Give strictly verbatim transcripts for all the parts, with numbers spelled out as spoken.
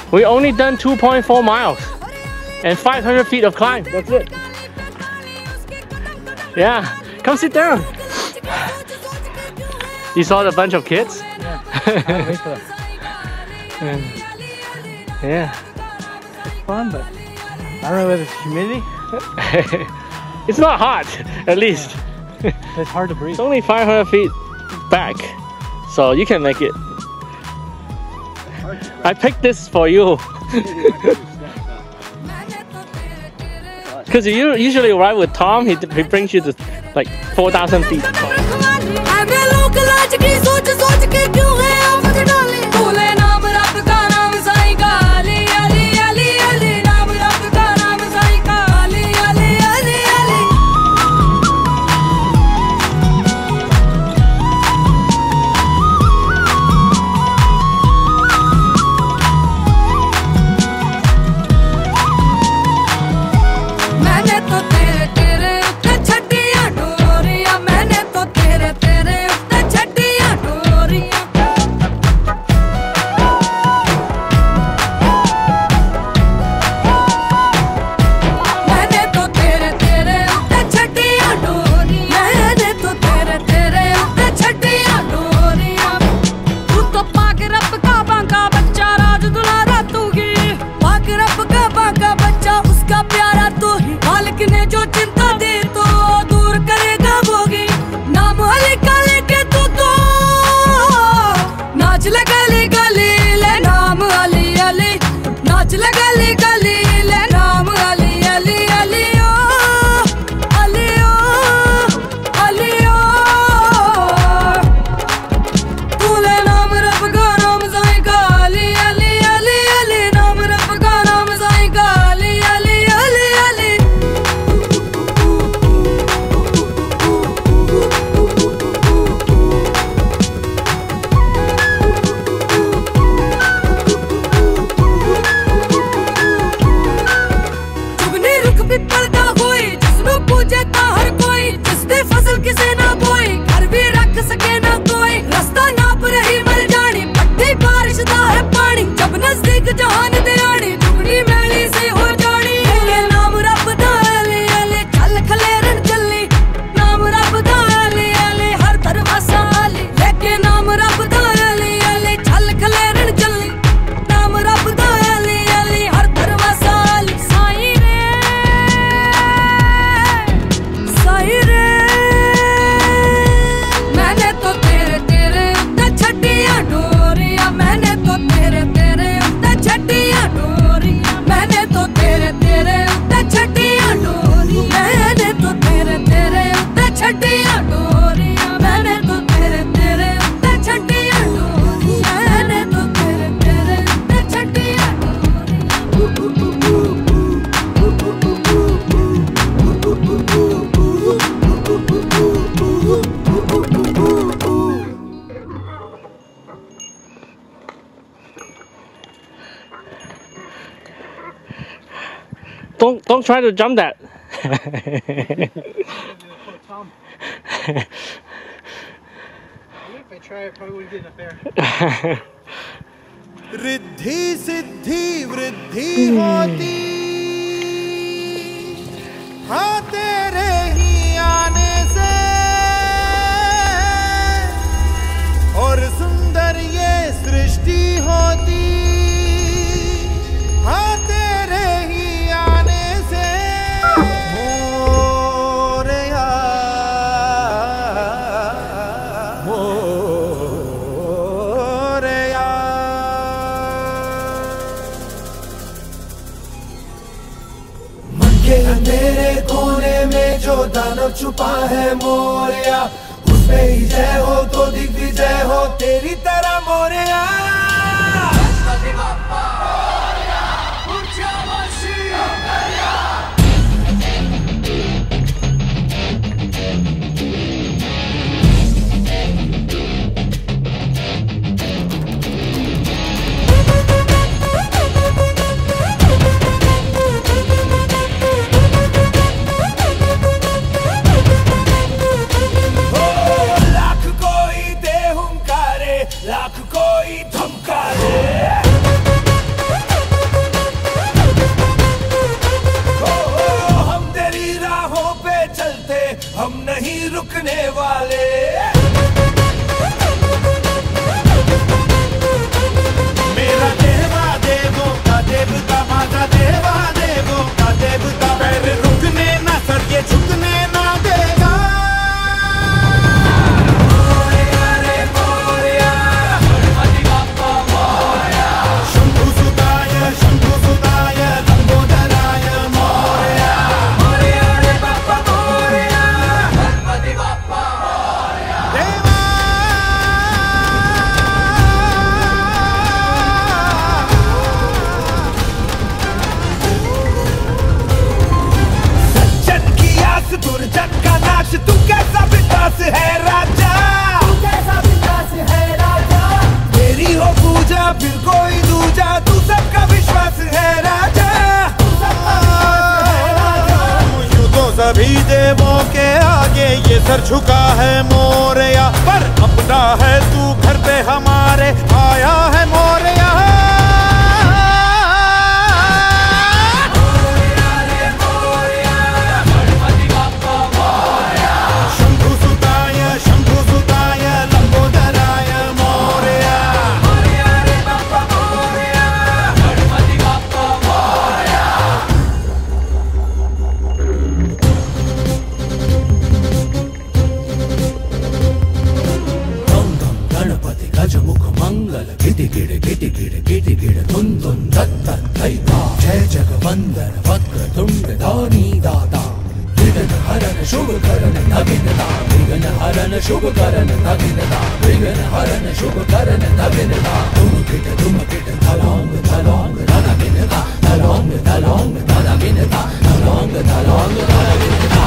We only done two point four miles and five hundred feet of climb. That's it. Yeah, come sit down. You saw the bunch of kids? Yeah. I'll wait for them. Yeah. It's fun, but I don't know whether it's humidity. It's not hot, at least. It's hard to breathe. It's only five hundred feet back, so you can make it. I picked this for you. Because you usually ride with Tom, he, he brings you to like four thousand feet. Don't don't try to jump that. If I try, I probably wouldn't get enough air. Riddhi Siddhi वृद्धि होती हाँ तेरे ही आने से और सुंदर ये सृष्टि होती हाँ तेरे ही आने से मोरया मोरया अंधेरे कोने में जो दानव छुपा है मोरया उसपे ही जय हो तो दिग्विजय हो तेरी तरह मोरया। लाख कोई धमका दे सभी देवों के आगे ये सर झुका है मोरया, पर अपना है तू घर पे हमारे आया है मोरया। शंभु सुताय शंभु सुताय लंबोदराय मोरया। गणपति गज मुख मंगल गिटि गिड़ गिटि गिड़ गिटि गिड़ धुन धुन धत्त धैता। जय जगवंदन वक्र तुंड दानी दाता। विघ्न हरन शुभ करन नगिनता। विघ्न हरन शुभ करन नगिनता। विघ्न हरन शुभ करन नगिनता। तुम किट तुम किट तलोंग तलोंग नगिनता। तलोंग तलोंग नगिनता। तलोंग तलोंग नगिनता।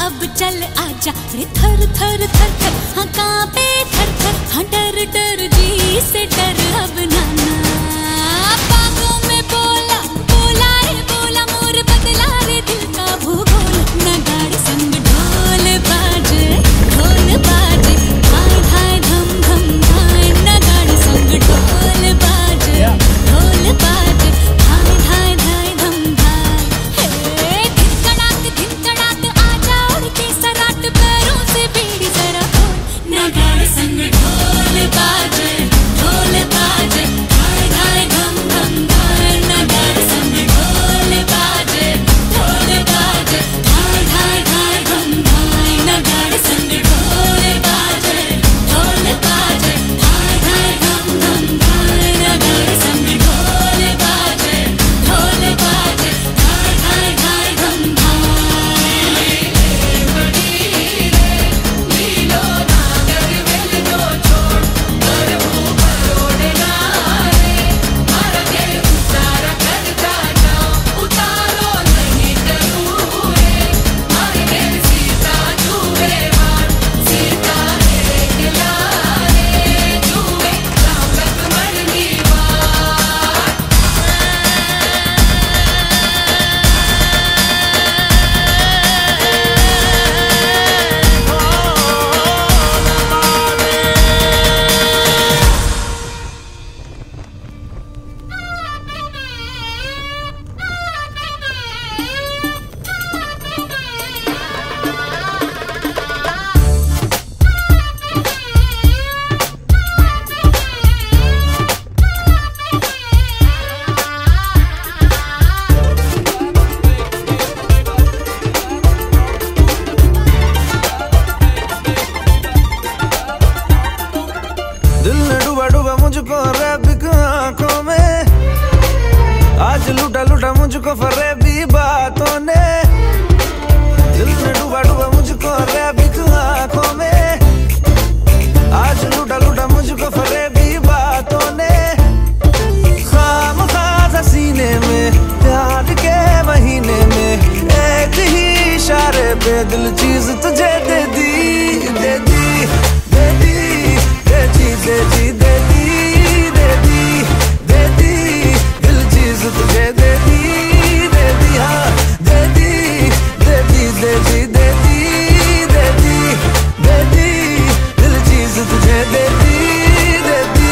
अब चल आजा रे थर थर थर थर हाँ कांपे थर थर हाँ डर डर जी से डर अब नाना बागों में बोला बोला रे बोला मोर बदला रे दिल का भूगोल नगाड़े संग ढोल बाजे ढोल बाजे धाय धाय धम धम धाय नगाड़े संग ढोल बाजे ढोल बाजे धाय धाय धाय धम धाय हे दिन कड़ाक दिन कड़ाक आजा उड़ के सराट पैरों से बीड़ी जरा खोल नगाड़े संग ढोल बाजे ढोल बाजे धाय धाय धम धम धाय नगाड़े संग ढोल बाजे ढोल बाजे धाय धाय धाय धम धाय नगाड़े संग ढोल बाजे ढोल बाजे धाय धाय धम धम धाय नगाड़े संग ढोल बाजे ढोल बाजे धाय धाय धाय धम धाय नीलो नागर वेल दो छोड़ कर मुंह परोड़ना रे मारा के उतारा करता जाओ उतारो नहीं करूँगे मारे के सीता चूहे मार सीता एक लारे चूहे राम तक मरनी बात दिल ने डूबा डूबा मुझको रैबिक आंखों में आज लूटा लूटा मुझको फरेबी बातों ने दिल ने डूबा डूबा मुझको रैबिक आंखों में आज लूटा लूटा मुझको फरेबी बातों ने खाम खास सीने में प्यार के महीने में एक ही इशारे पे दिल चीज तुझे दे दी दे दी दे दी दे दी दे दी दे दी दे दी दे दी दिल चीज तुझे दे दी दे दी हाँ दे दी दे दी दे दी दे दी दे दी दे दी दिल चीज तुझे दे दी दे दी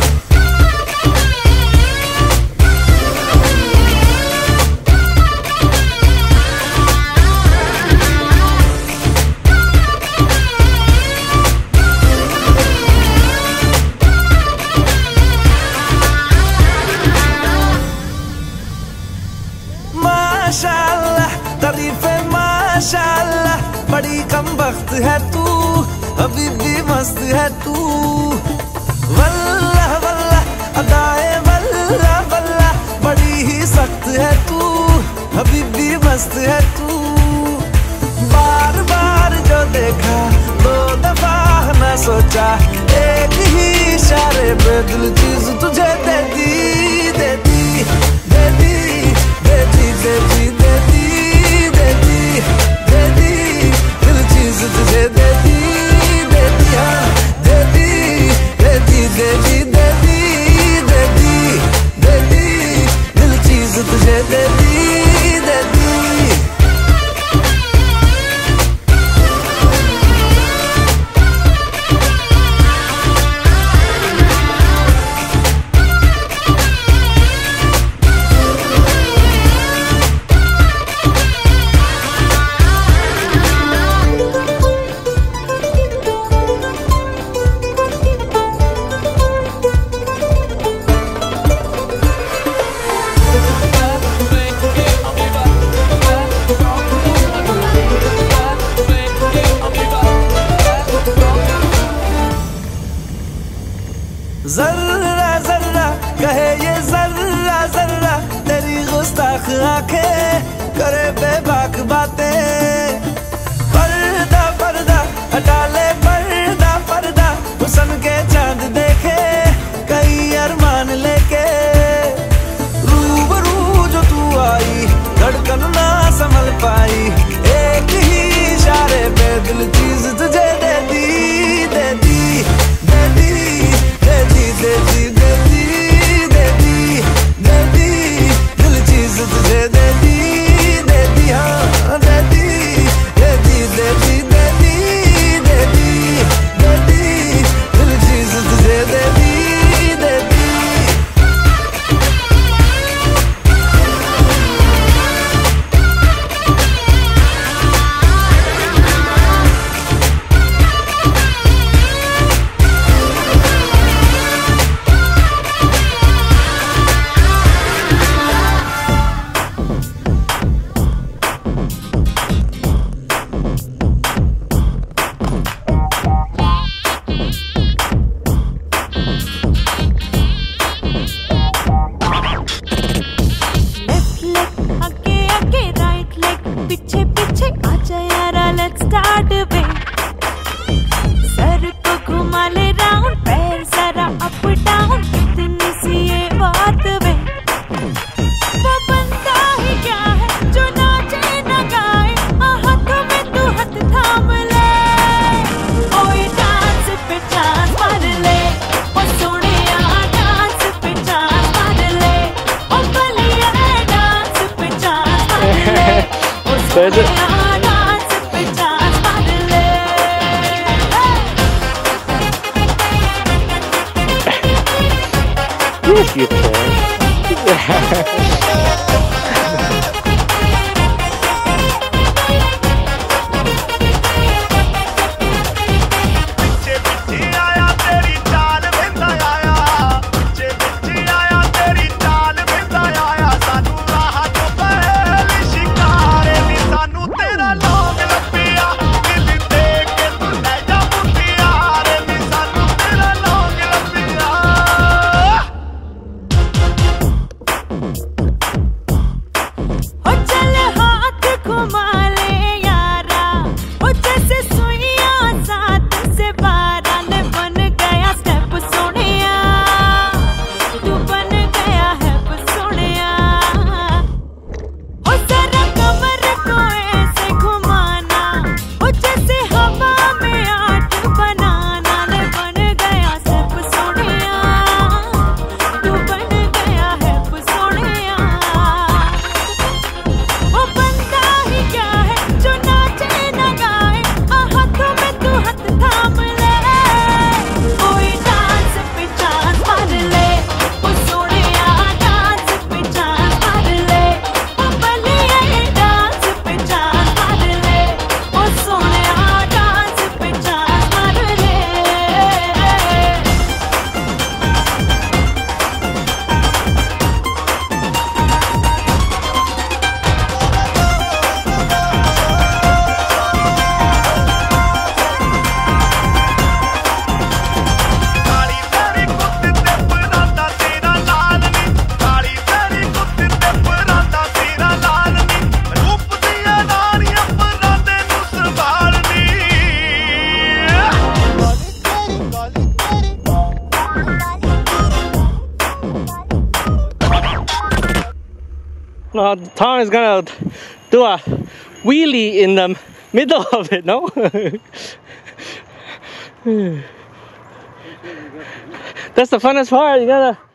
माशाल्लाह तारीफ है माशाल्लाह बड़ी कम वक्त है तू अभी भी मस्त है तू वल्लाह वल्लाह अदाए वल्लाह वल्लाह बड़ी ही सख्त है तू अभी भी मस्त है तू बार बार जो देखा दो दफा न सोचा एक ही इशारे पे दिल चीज तुझे दे दी दे दी दे दी दे दी दे दी दे दी दे दी दे दी दिल चीज तुझे दे दी दे दी हाँ दे दी दे दी दे दी दे दी दे दी दे दी दिल चीज तुझे दे दी दे दी जर्रा जर्रा कहे ये जर्रा जर्रा तेरी गुस्ताख आंखें करे बेबाक बातें पर्दा पर्दा हटा ले पर्दा पर्दा हुस्न के चांद देखे कई अरमान लेके रूबरू जो तू आई धड़कन ना संभल पाई एक ही इशारे Where is it? Yes, you can. No, Tom is gonna do a wheelie in the middle of it, no? That's the funnest part. You gotta